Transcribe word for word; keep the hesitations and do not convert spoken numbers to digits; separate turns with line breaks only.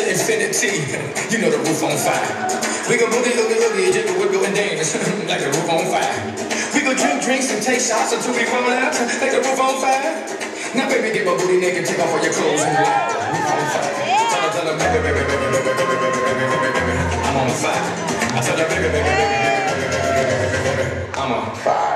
to infinity. You know the roof on fire. We gon' boogie, oogie, oogie, jiggle, wiggle, and dance like the roof on fire. We gon' drink drinks and take shots until we roll out like the roof on fire. Now baby, get my booty naked, take off all your clothes and like the roof on fire. Tell her, tell her, baby, baby, baby, baby, baby, baby, baby, baby, baby, I'm on fire. I tell her, baby, baby, baby, baby, baby, baby, baby, I'm on fire.